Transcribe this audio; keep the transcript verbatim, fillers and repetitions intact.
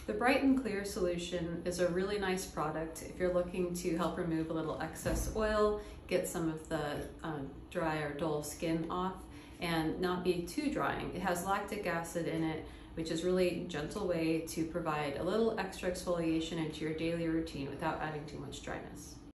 The Bright and Clear solution is a really nice product if you're looking to help remove a little excess oil, get some of the uh, dry or dull skin off, and not be too drying. It has lactic acid in it, which is really a gentle way to provide a little extra exfoliation into your daily routine without adding too much dryness.